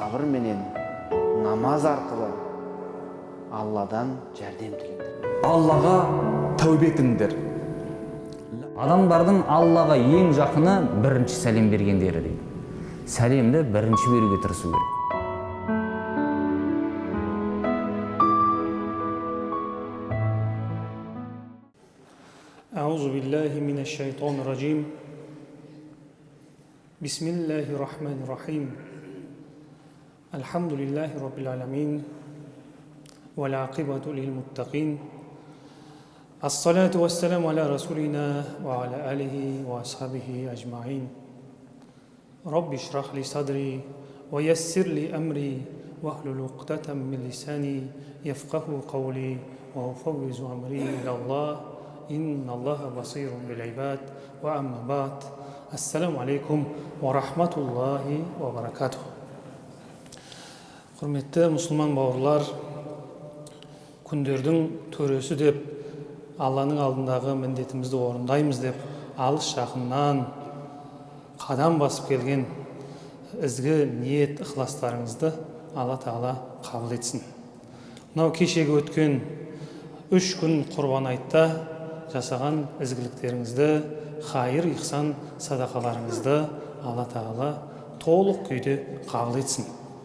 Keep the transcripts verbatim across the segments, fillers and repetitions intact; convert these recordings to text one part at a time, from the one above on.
сабыр менен, намаз аркылы Алладан жардам тілеңдер. Аллаға тәубе етіңдер. Адамдардың Аллаға ең жақыны бірінші сәлем бергендері дейді. Сәлемді бірінші беруге тырысу керек. أعوذ بالله من الشيطان الرجيم بسم الله الرحمن الرحيم الحمد لله رب العالمين والعاقبة للمتقين الصلاة والسلام على رسولنا وعلى آله وأصحابه أجمعين رب اشرح لي صدري ويسر لي أمري واحلل عقدة من لساني يفقه قولي وأفوض أمري إلى الله إن الله بصير بالعباد وأما بعد السلام عليكم ورحمة الله وبركاته. Құрметті мұсылман бауырлар, күндердің төресі деп, Алланың алдындағы міндетімізді орындаймыз деп, алыс жақыннан қадам басып келген ізгі ниет ықыластарыңызды Алла Тағала қабыл етсін. Мынау кешегі өткен үш күн құрбан айтта жасаған ізгіліктеріңізді, хайыр, ихсан садақаларыңызды Алла Тағала толық күйде қабыл етсін.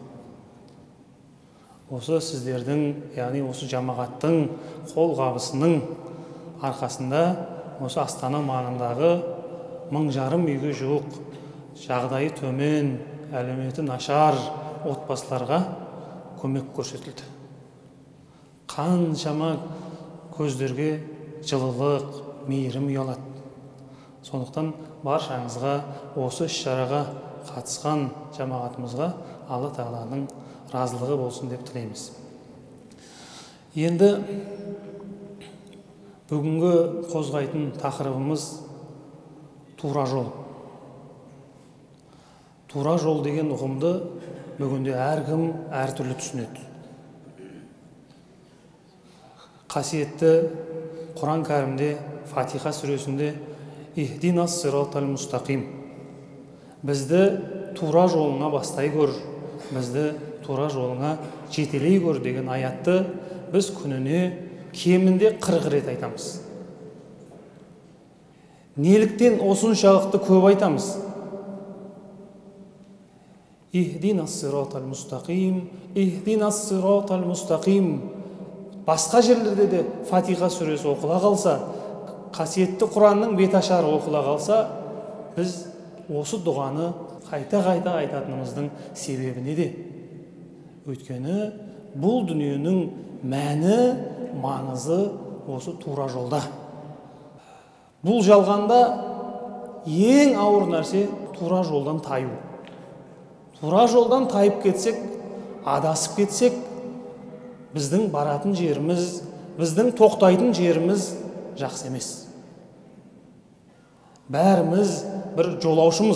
Осы сіздердің, яғни осы жамағаттың қолғабысының арқасында осы Астана маңындағы мың жарым үйге жуық жағдайы төмен, әлеуеті нашар отбасыларға көмек көрсетілді. Қаншама көздерге жылылық, мейірім ұялады. Сондықтан баршаңызға, осы іс-шараға қатысқан жамағатымызға Алла Тағаланың разылығы болсын деп тілейміз. Енді бүгінгі қозғайтын тақырыбымыз тура жол. Тура жол деген ұғымды бүгінде әркім әртүрлі түсінеді. Қасиетті Құран кәрімде, Фатиха сүресінде «Ихдинас сиротал мустақим» бізді тура жолыңа бастай көр, бізді тура жолыңа жетелей көр деген аятты біз күніне кемінде қырық рет айтамыз. Неліктен осыншалықты көп айтамыз? «Ихдинас сиротал мустақим, ихдинас сиротал мустақим» Басқа жерлерде де Фатиха сүресі оқыла қалса, қасиетті Құранның беташары оқыла қалса, біз осы дұғаны қайта-қайта айтатынымыздың себебі неде? Өйткені бұл дүниенің мәні, маңызы осы тура жолда. Бұл жалғанда ең ауыр нәрсе тура жолдан таю. Тура жолдан тайып кетсек, адасып кетсек, біздің баратын жеріміз, біздің тоқтайтын жеріміз жақсы емес. Бәріміз бір жолаушымыз.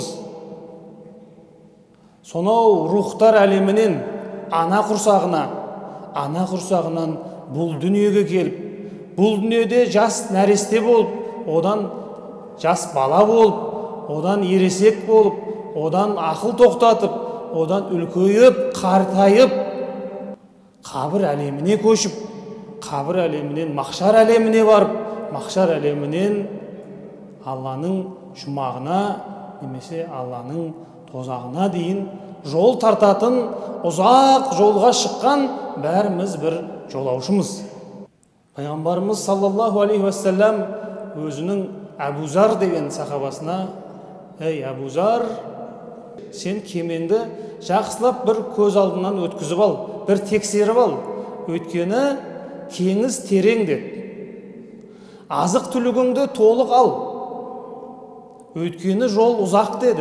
Сонау рухтар әлемінен ана құрсағына, ана құрсағынан бұл дүниеге келіп, бұл дүниеде жас нәресте болып, одан жас бала болып, одан ересек болып, одан ақыл тоқтатып, одан үлкейіп, қартайып, қабір әлеміне көшіп, қабір әлемінен махшар әлеміне барып, махшар әлемінен Алланың жұмағына, немесе Алланың тозағына дейін жол тартатын, ұзақ жолға шыққан бәріміз бір жолаушымыз. Пайғамбарымыз саллаллаху алейхи уассалам өзінің Әбу Зар деген сахабасына: «Ей Әбу Зар, сен кемеңді жақсылап бір көз алдынан өткізіп ал, бір тексеріп ал, өйткені теңіз терең деді. Азық түлігіңді толық ал, өйткені жол ұзақ деді.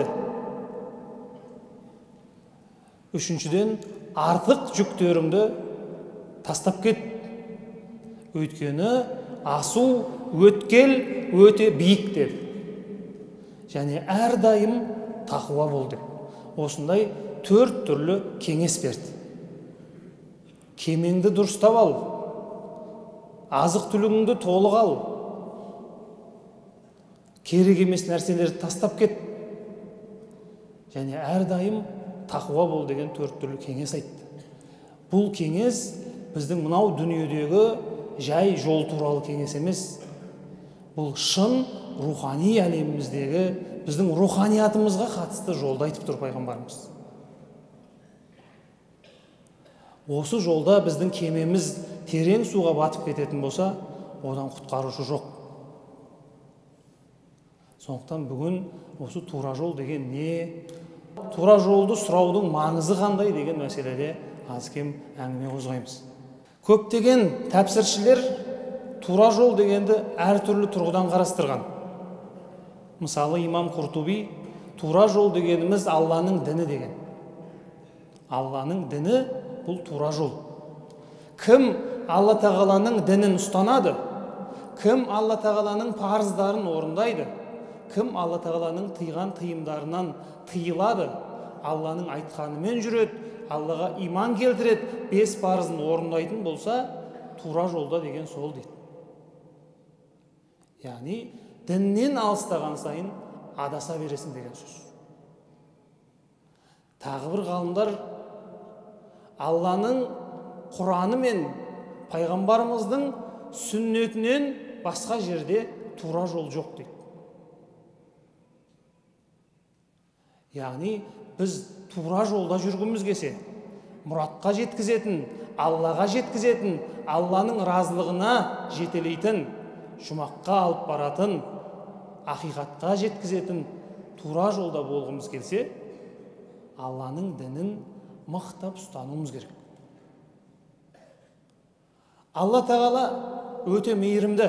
Үшіншіден, артық жүктеріңді тастап кет, өйткені асу, өткел өте биік деді. Және әрдайым тақуа бол деп. Осындай төрт түрлі кеңес берді. Кемеңді дұрыстап ал, азық түлігіңді толық ал, керек емес нәрселерді тастап кет, және әрдайым тақуа бол деген төрт түрлі кеңес айтты. Бұл кеңес біздің мынау дүниедегі жай жол туралы кеңес емес. Бұл шын рухани әлеміміздегі біздің руханиятымызға қатысты жолды айтып тұр пайғамбарымыз. Осы жолда біздің кемеміз терең суға батып кететін болса, одан құтқарушы жоқ. Сондықтан бүгін осы тура жол деген не, тура жолды сұраудың маңызы қандай деген мәселеде аз кем әңгіме қозғаймыз. Көптеген тәпсіршілер тура жол дегенді әртүрлі тұрғыдан қарастырған. Мысалы, имам Құртуби тура жол дегеніміз Алланың діні деген. Алланың діні бұл тура жол. Кім Алла тағаланың дінін ұстанады, кім Алла тағаланың парыздарын орындайды, кім Алла тағаланың тыйған тыйымдарынан тыйылады, Алланың айтқанымен жүреді, Аллаға иман келтіреді, бес парызын орындайтын болса, тура жолда деген сол дейді. Яғни, діннен алыстаған сайын адаса бересің деген сөз. Тағы бір ғалымдар Алланың Құраны мен пайғамбарымыздың сүннетінен басқа жерде тура жол жоқ дейді. Яғни, біз тура жолда жүргіміз келсе, мұратқа жеткізетін, Аллаға жеткізетін, Алланың разылығына жетелейтін, жұмаққа алып баратын, ақиқатқа жеткізетін тура жолда болғымыз келсе, Алланың дінін мықтап ұстануымыз керек. Алла тағала өте мейірімді.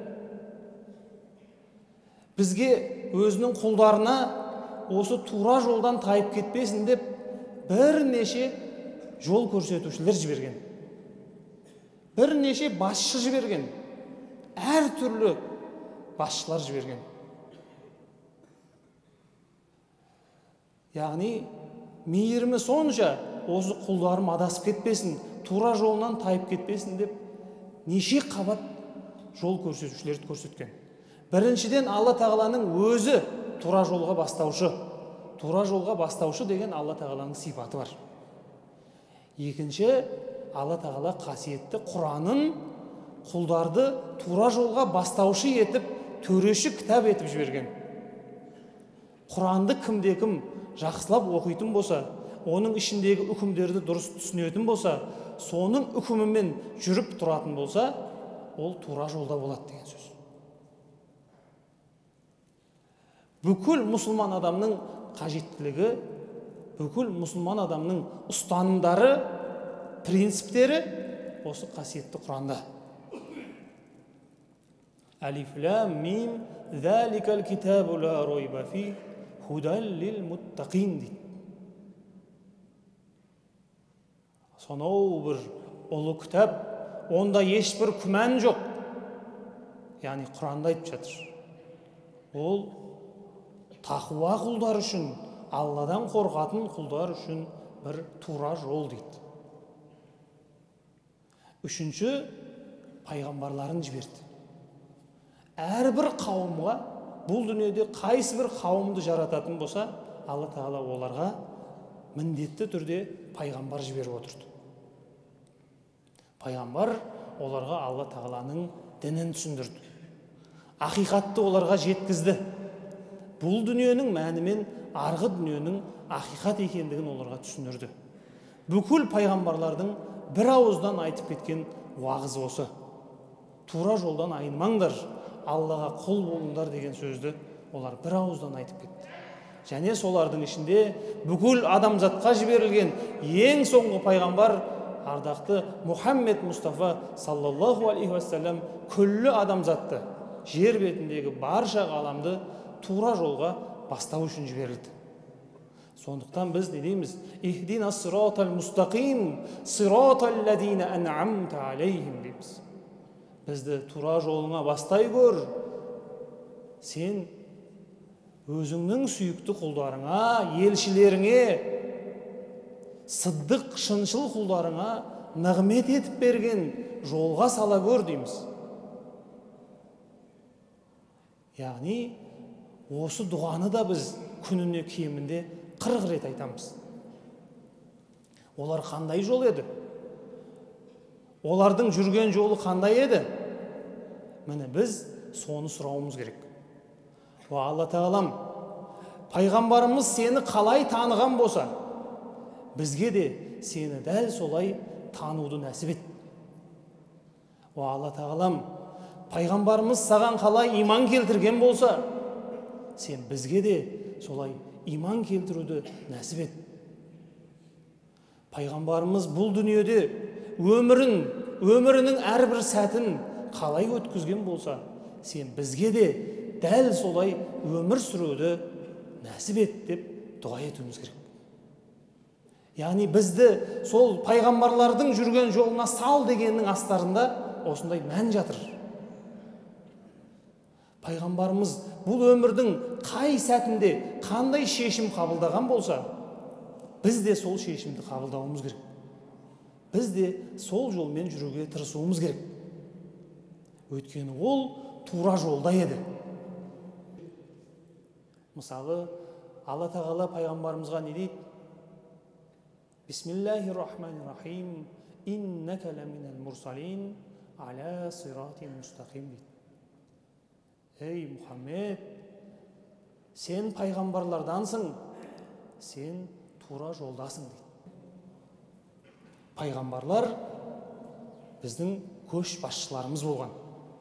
Бізге өзінің құлдарына осы тура жолдан тайып кетпесін деп бірнеше жол көрсетушілер жіберген. Бірнеше басшы жіберген. Әр түрлі басшылар жіберген. Яғни, мейірімі сонша осы құлдарым адасып кетпесін, тура жолынан тайып кетпесін деп неше қабат жол көрсетушілерді көрсеткен. Біріншіден, Алла тағаланың өзі тура жолға бастаушы. Тура жолға бастаушы деген Алла тағаланың сипаты бар. Екінші, Алла тағала қасиетті Құранын құлдарды тура жолға бастаушы етіп, төреші кітап етіп жіберген. Құранды кімде-кім жақсылап оқитын болса, оның ішіндегі үкімдерді дұрыс түсінетін болса, соның үкімімен жүріп тұратын болса, ол тура жолда болады деген сөз. Бүкіл мұсылман адамның қажеттілігі, бүкіл мұсылман адамның ұстанымдары, принциптері осы қасиетті Құранда. Алиф лам мим заликал китабу ла ройба фи худан лил муттақин дейді. Сонау бір ұлы кітап, онда ешбір күмән жоқ. Яғни Құранда айтып жатыр. Ол тақуа құлдар үшін, Алладан қорқатын құлдар үшін бір тура жол дейді. Үшінші, пайғамбарларын жіберді. Әрбір қауымға, бұл дүниеде қайсы бір қауымды жарататын болса, Алла тағала оларға міндетті түрде пайғамбар жіберіп отырды. Пайғамбар оларға Алла тағаланың дінін түсіндірді. Ақиқатты оларға жеткізді. Бұл дүниенің мәні мен арғы дүниенің ақиқат екендігін оларға түсіндірді. Бүкіл пайғамбарлардың бір ауыздан айтып кеткен уағызы осы. Тура жолдан айнымаңдар, Аллаға құл болыңдар деген сөзді олар бір ауыздан айтып кетті. Және солардың ішінде бүкіл адамзатқа жіберілген ең соңғы пайғамбар ардақты Мұхаммед Мұстафа саллаллаху алейхи уассалам күллі адамзатты, жер бетіндегі барша ғаламды тура жолға бастау үшін жіберілді. Сондықтан біз не дейміз? Ихдина сиратал мустақим, сиратал лазина ан'амта алейхим дейміз. Бізді тура жолыңа бастай көр. Сен өзіңнің сүйікті құлдарыңа, елшілеріңе, сыддық шыншыл құлдарыңа нығмет етіп берген жолға сала көр дейміз. Яғни, осы дұғаны да біз күніне кемінде қырық рет айтамыз. Олар қандай жол еді? Олардың жүрген жолы қандай еді? Міне біз соны сұрауымыз керек. О Алла Тағалам, пайғамбарымыз сені қалай таныған болса, бізге де сені дәл солай тануды нәсіп ет. О Алла Тағалам, пайғамбарымыз саған қалай иман келтірген болса, сен бізге де солай иман келтіруді нәсіп ет. Пайғамбарымыз бұл дүниеде өмірін, өмірінің әрбір сәтін қалай өткізген болса, сен бізге де дәл солай өмір сүруді нәсіп ет деп дұға етуіміз керек. Яғни бізді сол пайғамбарлардың жүрген жолына сал дегеннің астарында осындай мән жатыр. Пайғамбарымыз бұл өмірдің қай сәтінде қандай шешім қабылдаған болса, біз де сол шешімді қабылдауымыз керек. Біз де сол жолмен жүруге тырысуымыз керек. Өйткені ол тура жолда еді. Мысалы, Алла Тағала пайғамбарымызға не дейді? Бисмиллахир-рахманир-рахим, иннака ламинал мурсалин, аля сиратин мустақим дейді. Ей Мұхаммед, сен пайғамбарлардансың, сен тура жолдасың дейді. Пайғамбарлар біздің көшбасшыларымыз болған.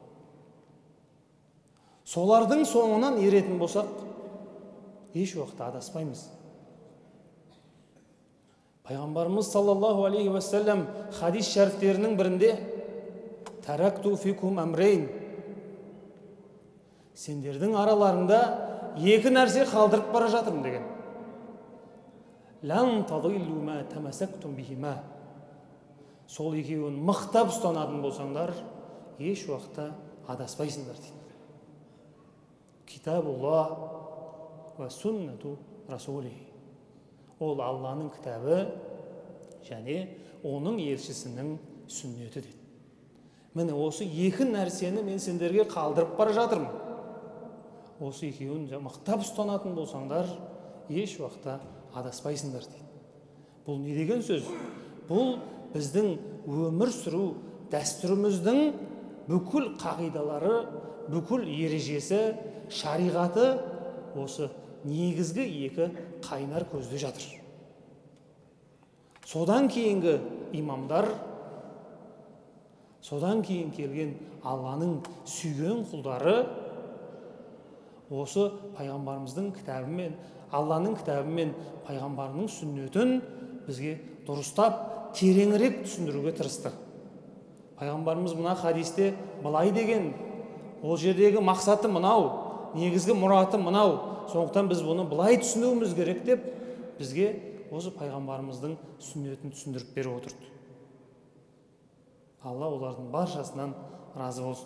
Солардың соңынан еретін болсақ, еш уақытта адаспаймыз. Пайғамбарымыз саллаллаху алейхи уассалам хадис шәріфтерінің бірінде «Таракту фикум амрейн» сендердің араларында екі нәрсе қалдырып бара жатырмын деген. «Лан тадиллу ма тамасактум бихима» сол екеуін мықтап ұстанатын болсаңдар, еш уақытта адаспайсыңдар дейді. Китабулла ва суннату расулихи. Ол Алланың кітабы және оның елшісінің сүннеті дейді. Міне осы екі нәрсені мен сендерге қалдырып бара жатырмын. Осы екеуін мықтап ұстанатын болсаңдар, еш уақытта адаспайсыңдар дейді. Бұл не деген сөз? Бұл біздің өмір сүру дәстүріміздің бүкіл қағидалары, бүкіл ережесі, шариғаты осы негізгі екі қайнар көзде жатыр. Содан кейінгі имамдар, содан кейін келген Алланың сүйген құлдары осы пайғамбарымыздың кітабымен, Алланың кітабымен пайғамбарының сүннетін бізге дұрыстап, тереңірек түсіндіруге тырысты. Пайғамбарымыз мына хадисте былай деген, ол жердегі мақсаты мынау, негізгі мұраты мынау, сондықтан біз бұны былай түсінуіміз керек деп, бізге осы пайғамбарымыздың сүннетін түсіндіріп беріп отырды. Алла олардың баршасынан разы болсын.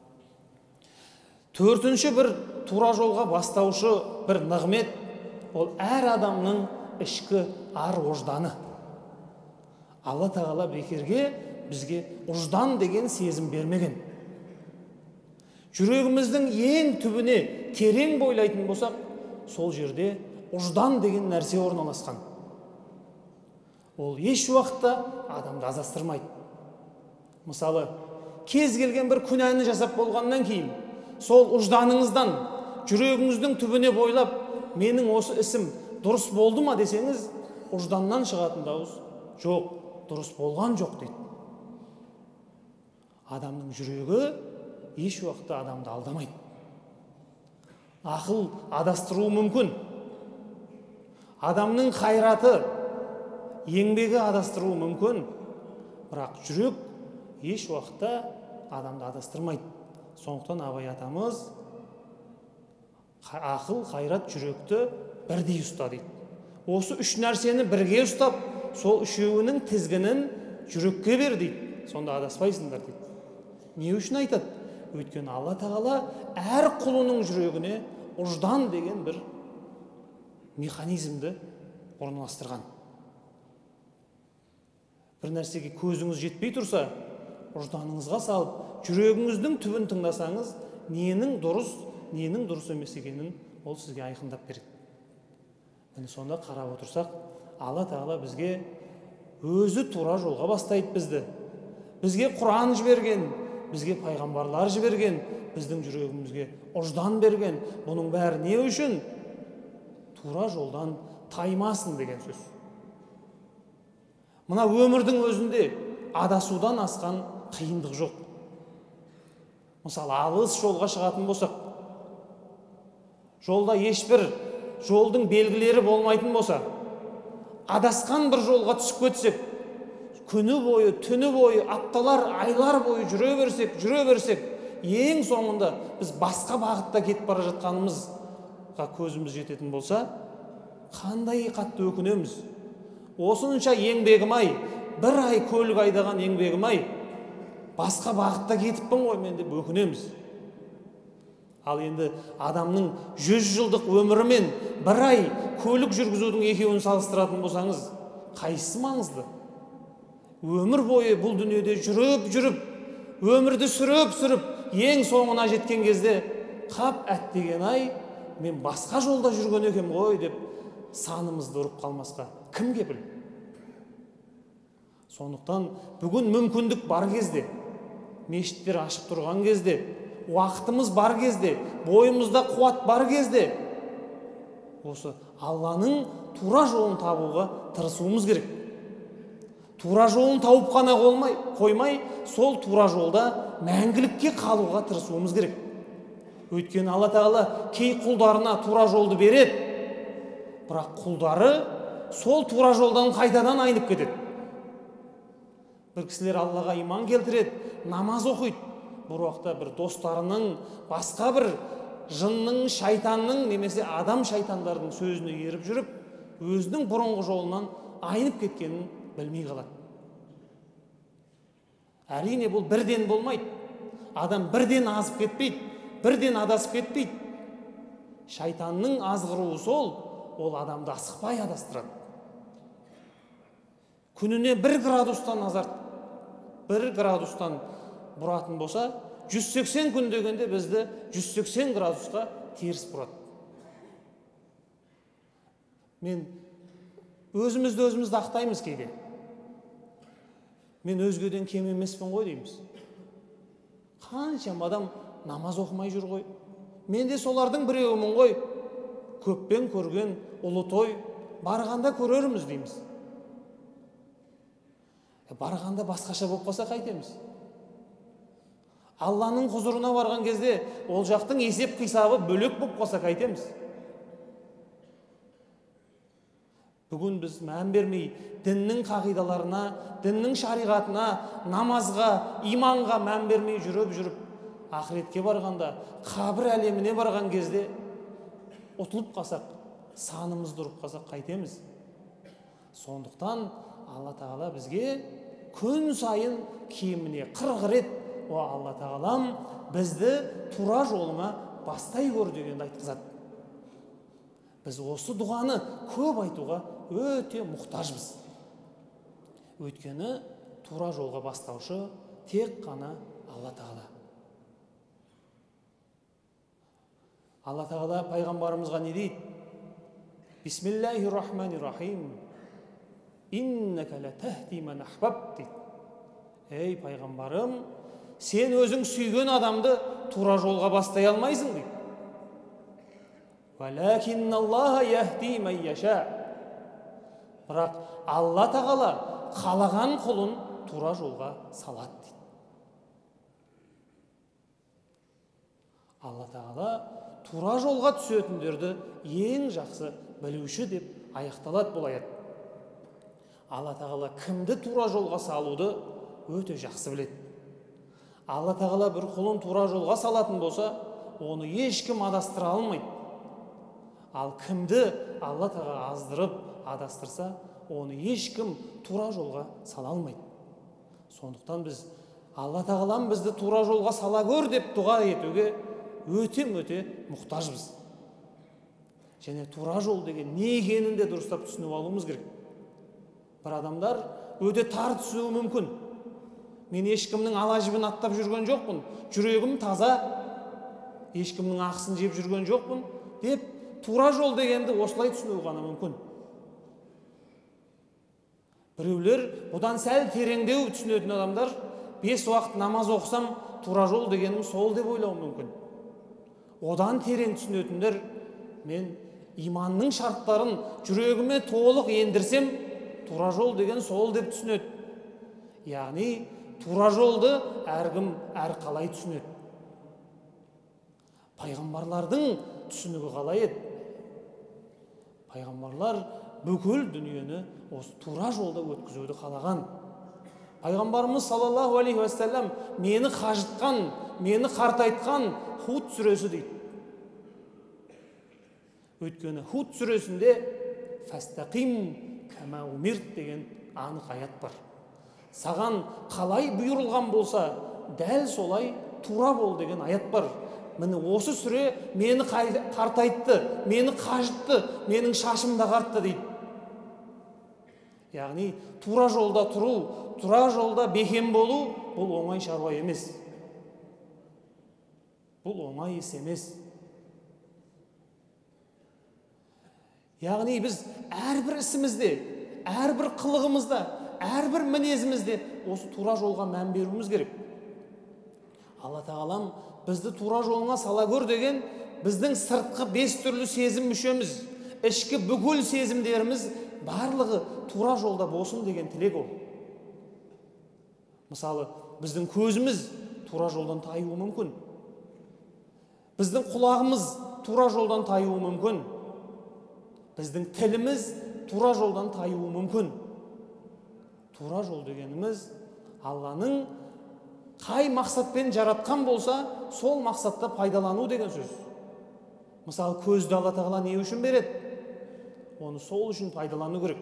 Төртінші бір тура жолға бастаушы бір нығмет, ол әр адамның ішкі ар ожданы. Алла Тағала бекерге бізге ождан деген сезім бермеген. Жүрегіміздің ең түбіне терең бойлайтын болсақ, сол жерде ождан деген нәрсе орналасқан. Ол еш уақытта адамды азастырмайды. Мысалы, кез келген бір күнәні жасап болғаннан кейін, сол ожданыңыздан, жүрегіңіздің түбіне бойлап, менің осы ісім дұрыс болды ма десеңіз, ожданнан шығатын дауыс, жоқ, дұрыс болған жоқ дейді. Адамның жүрегі еш уақытта адамды алдамайды. Ақыл адастыруы мүмкін. Адамның қайраты, еңбегі адастыруы мүмкін, бірақ жүрек еш уақытта адамды адастырмайды. Сондықтан Абай атамыз ақыл, қайрат, жүректі бірдей ұста дейді. Осы үш нәрсені бірге ұстап, сол үшеуінің тізгінін жүрекке бер дейді. Сонда адаспайсыңдар дейді. Не үшін айтады? Өйткені Алла Тағала әр құлының жүрегіне ождан деген бір механизмді орналастырған. Бір нәрсеге көзіңіз жетпей тұрса, ожданыңызға салып, жүрегіңіздің түбін тыңдасаңыз, ненің дұрыс, ненің дұрыс емес екенін ол сізге айқындап береді. Міне сонда қарап отырсақ, Алла Тағала бізге өзі тура жолға бастайды бізді. Бізге Құран жіберген, бізге пайғамбарлар жіберген, біздің жүрегімізге ұждан берген. Бұның бәрі не үшін? Тура жолдан таймасын деген сөз. Мына өмірдің өзінде адасудан асқан қиындық жоқ. Мысалы, алыс жолға шығатын болсақ, жолда ешбір жолдың белгілері болмайтын болса, адасқан бір жолға түсіп кетсек, күні бойы, түні бойы, апталар, айлар бойы жүре берсек, жүре берсек, ең соңында біз басқа бағытта кетіп бара жатқанымызға көзіміз жететін болса, қандай қатты өкінеміз. Осынша еңбегім-ай, бір ай көлік айдаған еңбегім-ай, басқа бағытта кетіппін ғой мен деп өкінеміз. Ал енді адамның жүз жылдық өмірі мен бір ай көлік жүргізудің екеуін салыстыратын болсаңыз, қайсысы маңызды? Өмір бойы бұл дүниеде жүріп жүріп, өмірді сүріп сүріп, ең соңына жеткен кезде, қап әттеген ай, мен басқа жолда жүрген екем ғой деп санымызды ұрып қалмасқа кім кепіл? Сондықтан бүгін мүмкіндік бар кезде, мешіттер ашық тұрған кезде, уақытымыз бар кезде, бойымызда қуат бар кезде, осы Алланың тура жолын табуға тырысуымыз керек. Тура жолын тауып қана қоймай, сол тура жолда мәңгілікке қалуға тырысуымыз керек. Өйткені Алла Тағала кей құлдарына тура жолды береді, бірақ құлдары сол тура жолдан қайтадан айнып кетеді. Бір кісілер Аллаға иман келтіреді, намаз оқиды. Бір уақытта бір достарының, басқа бір жынның, шайтанның, немесе адам шайтандардың сөзіне еріп жүріп, өзінің бұрынғы жолынан айнып кеткенін білмей қалады. Әрине бұл бірден болмайды. Адам бірден азып кетпейді, бірден адасып кетпейді. Шайтанның азғыруы сол, ол адамды асықпай адастырады. Күніне бір градустан азарт, бір градустан бұратын болса, жүз сексен күн дегенде бізді жүз сексен градусқа теріс бұрады. Мен өзімізді өзімізді ақтаймыз кейде. Мен өзгеден кем емеспін ғой дейміз. Қаншама адам намаз оқымай жүр ғой. Мен де солардың біреуімін ғой. Көппен көрген ұлы той, барғанда көрерміз дейміз. Барғанда басқаша болып қалса қайтеміз? Алланың құзырына барған кезде ол жақтың есеп қисабы бөлек болып қалса қайтеміз? Бүгін біз мән бермей діннің қағидаларына, діннің шариғатына, намазға, иманға мән бермей жүріп жүріп, ақыретке барғанда, қабір әлеміне барған кезде ұтылып қалсақ, санымызды ұрып қалсақ қайтеміз? Сондықтан Алла Тағала бізге күн сайын кеміне қырық рет о Алла Тағалам бізді тура жолыңа бастай көр дегенді айтқызады. Біз осы дұғаны көп айтуға өте мұқтажбыз. Өйткені тура жолға бастаушы тек қана Алла Тағала. Алла Тағала пайғамбарымызға не дейді? Бисмиллахир-рахманир-рахим. Иннака ла тахди ман ахбабт дейді. Ей пайғамбарым, сен өзің сүйген адамды тура жолға бастай алмайсың дейді. Валакинналлаха яхди ман яша. Бірақ Алла Тағала қалаған құлын тура жолға салады дейді. Алла Тағала тура жолға түсетіндерді ең жақсы білуші деп аяқталады бұл аят. Алла Тағала кімді тура жолға салуды өте жақсы біледі. Алла Тағала бір құлын тура жолға салатын болса, оны ешкім адастыра алмайды. Ал кімді Алла Тағала аздырып, адастырса, оны ешкім тура жолға сала алмайды. Сондықтан біз Алла Тағалам бізді тура жолға сала көр деп дұға етуге өте-өте мұқтажбыз. Және тура жол деген не екенін де дұрыстап түсініп алуымыз керек. Бір адамдар өте тар түсуі мүмкін. Мен ешкімнің ала жібін аттап жүрген жоқпын, жүрегім таза, ешкімнің ақысын жеп жүрген жоқпын деп, тура жол дегенді осылай түсіну ғана мүмкін. Біреулер бұдан сәл тереңдеу түсінетін адамдар бес уақыт намаз оқысам тура жол дегенім сол деп ойлауы мүмкін. Одан терең түсінетіндер мен иманның шарттарын жүрегіме толық ендірсем тура жол деген сол деп түсінеді. Яғни тура жолды әркім әрқалай түсінеді. Пайғамбарлардың түсінігі қалай еді? Пайғамбарлар бүкіл дүниені осы тура жолда өткізуді қалаған. Пайғамбарымыз саллаллаху алейхи уассалам мені қажытқан, мені қартайтқан Худ сүресі дейді. Өйткені Худ сүресінде фастақим кама умирт деген анық аят бар. Саған қалай бұйырылған болса, дәл солай тура бол деген аят бар. Міне осы сүре мені қартайтты, мені қажытты, менің шашымда қартты дейді. Яғни тура жолда тұру, тура жолда бекем болу, бұл оңай шаруа емес. Бұл оңай іс емес. Яғни біз әрбір ісімізде, әрбір қылығымызда, әрбір мінезімізде осы тура жолға мән беруіміз керек. Алла тағалам бізді тура жолыңа сала көр деген біздің сыртқы бес түрлі сезім мүшеміз, ішкі бүкіл сезімдеріміз барлығы тура жолда болсын деген тілек ол. Мысалы, біздің көзіміз тура жолдан таюы мүмкін. Біздің құлағымыз тура жолдан таюы мүмкін. Біздің тіліміз тура жолдан таюы мүмкін. Тура жол дегеніміз Алланың қай мақсатпен жаратқан болса, сол мақсатта пайдалану деген сөз. Мысалы, көзді Алла тағала не үшін береді? Оны сол үшін пайдалану керек.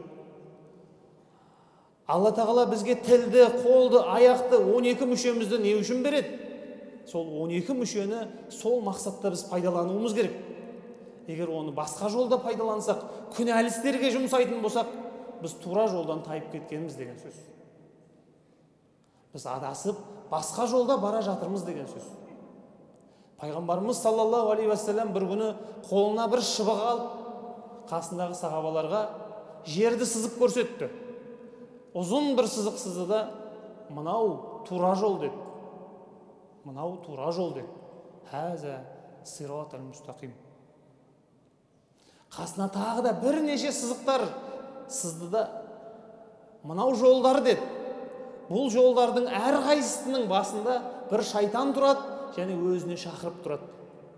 Алла тағала бізге тілді, қолды, аяқты, он екі мүшемізді не үшін береді? Сол он екі мүшені сол мақсатта біз пайдалануымыз керек. Егер оны басқа жолда пайдалансақ, күнәлі істерге жұмсайтын болсақ, біз тура жолдан тайып кеткеніміз деген сөз. Біз адасып, басқа жолда бара жатырмыз деген сөз. Пайғамбарымыз саллаллаху алейхи уассалам бір күні қолына бір шыбық алып, қасындағы сахабаларға жерді сызып көрсетті. Ұзын бір сызық сызды да, мынау тура жол деді. Мынау тура жол деді. Хаза сират аль-мустақим. Қасына тағы да бірнеше сызықтар сызды да, мынау жолдар деді. Бұл жолдардың әрқайсысының басында бір шайтан тұрады, және өзіне шақырып тұрады.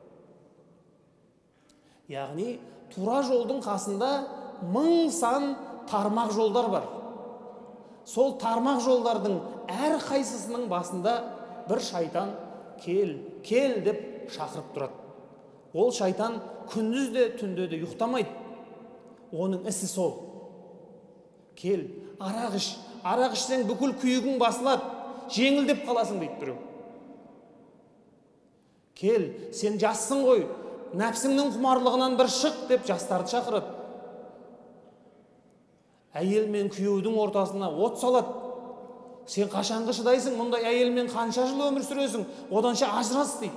Яғни, тура жолдың қасында мың сан тармақ жолдар бар. Сол тармақ жолдардың әрқайсысының басында бір шайтан кел, кел деп шақырып тұрады. Ол шайтан күндіз де, түнде де ұйықтамайды. Оның ісі сол. Кел, арақ іш, арақ ішсең бүкіл күйігің басылады, жеңілдеп қаласың дейді біреу. Кел, сен жассың ғой, нәпсіңнің құмарлығынан бір шық деп жастарды шақырады. Әйел мен күйеудің ортасына от салады. Сен қашанғы шыдайсың, мұндай әйелмен қанша жыл өмір сүресің, оданша ажырас дейді.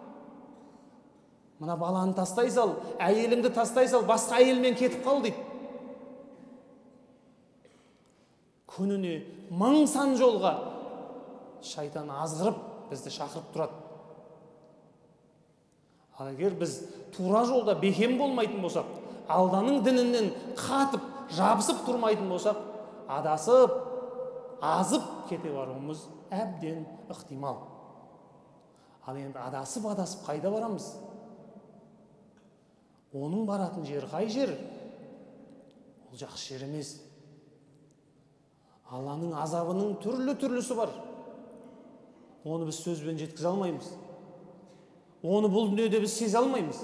Мына баланы тастай сал, әйеліңді тастай сал, басқа әйелмен кетіп қал дейді. Күніне мың сан жолға шайтан азғырып бізді шақырып тұрады. Ал егер біз тура жолда бекем болмайтын болсақ, Алланың дінінен қатып, жабысып тұрмайтын болсақ, адасып, азып кете баруымыз әбден ықтимал. Ал енді адасып-адасып қайда барамыз? Оның баратын жер қай жер? Ол жақсы жер емес. Алланың азабының түрлі-түрлісі бар. Оны біз сөзбен жеткізе алмаймыз. Оны бұл дүниеде біз сезе алмаймыз.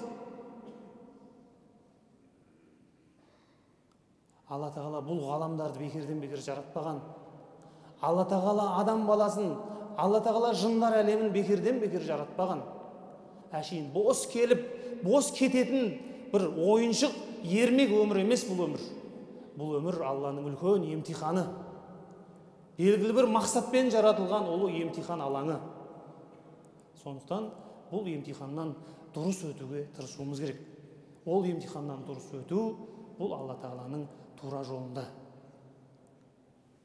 Алла тағала бұл ғаламдарды бекерден бекер жаратпаған. Алла тағала адам баласын, Алла тағала жындар әлемін бекерден бекер жаратпаған. Әшейін бос келіп, бос кететін бір ойыншық, ермек өмір емес бұл өмір. Бұл өмір Алланың үлкен емтиханы. Белгілі бір мақсатпен жаратылған олы емтихан алаңы. Сондықтан бұл емтиханнан дұрыс өтуге тырысуымыз керек. Ол емтиханнан дұрыс өту, бұл Алла тағаланың тура жолында.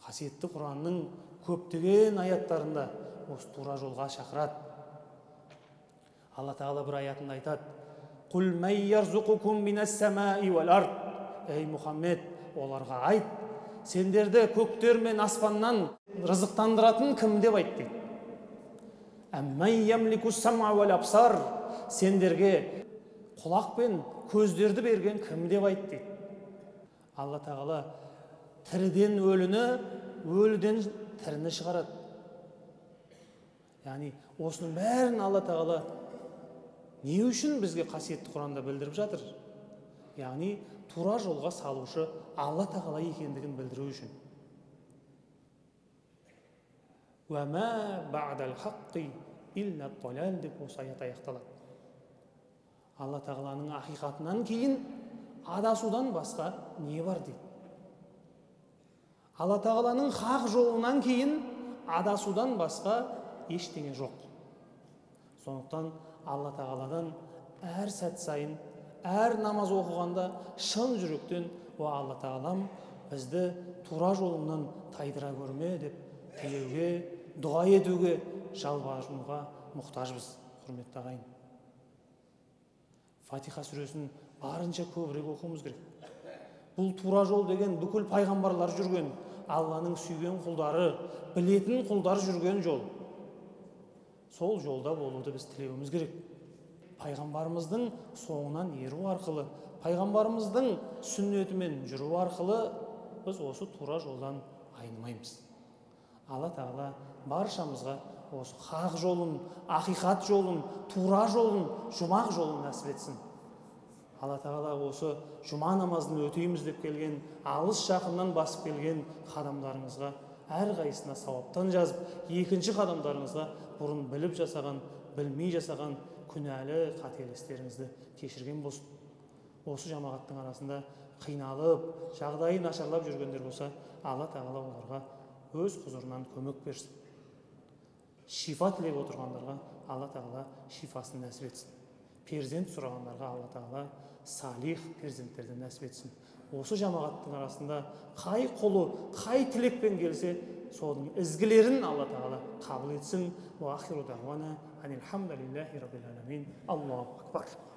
қасиетті Құранның көптеген аяттарында осы тура жолға шақырады. Алла Тағала бір аятында айтады: «Құл мәй ярзуқукум минас-самаи вал-ард». Ей Мұхаммед, оларға айт, сендерді көктер мен аспаннан рызықтандыратын кім деп айт дейді. «Әммәй ямликус-сам'a вал-абсар». Сендерге құлақ пен көздерді берген кім деп айт дейді. Алла Тағала тіріден өліні, өліден тіріні шығарады. Яғни осының бәрін Алла Тағала не үшін бізге қасиетті Құранда білдіріп жатыр? Яғни тура жолға салушы Алла Тағала екендігін білдіру үшін. «Уәмә ба'дал хаққи илля ад-далал» деп осы аят аяқталады. Алла Тағаланың ақиқатынан кейін адасудан басқа не бар дейді. Алла Тағаланың хақ жолынан кейін адасудан басқа ештеңе жоқ. Сондықтан Алла Тағаладан әр сәт сайын, әр намаз оқығанда шын жүректен: «О Алла Тағалам, бізді тура жолыңнан тайдыра көрме» деп тілеуге, дұға етуге, жалбарынуға мұқтажбыз. Құрметті ағайын, Фатиха сүресін барынша көбірек оқуымыз керек. Бұл тура жол деген бүкіл пайғамбарлар жүрген, Алланың сүйген құлдары, білетін құлдар жүрген жол. Сол жолда болуды біз тілеуіміз керек. Пайғамбарымыздың соңынан еру арқылы, пайғамбарымыздың сүннетімен жүру арқылы біз осы тура жолдан айнымаймыз. Алла Тағала баршамызға осы хақ жолын, ақиқат жолын, тура жолын, жұмақ жолын нәсіп етсін. Алла Тағала осы жұма намазын өтейміз деп келген, алыс жақыннан басып келген қадамдарыңызға әрқайсысына сауаптан жазып, екінші қадамдарыңызға бұрын біліп жасаған, білмей жасаған күнәлі қателестеріңізді кешірген болсын. Осы жамағаттың арасында қиналып, жағдайы нашарлап жүргендер болса, Алла Тағала оларға өз құзырынан көмек берсін. Шифа тілеп отырғандарға Алла Тағала шифасын нәсіп етсін. Перзент сұрағандарға Алла Тағала салих перзенттерден нәсіп етсін. Осы жамағаттың арасында қай құлы, қай тілекпен келсе, соның ізгілерін Алла Тағала қабыл етсін. Ва ахиру дағуана анил хамдалиллахи раббил аламин. Аллаху акбар.